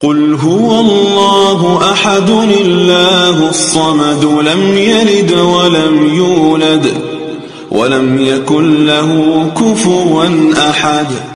قل هو الله أحد الله الصمد لم يلد ولم يولد ولم يكن له كفوا أحد.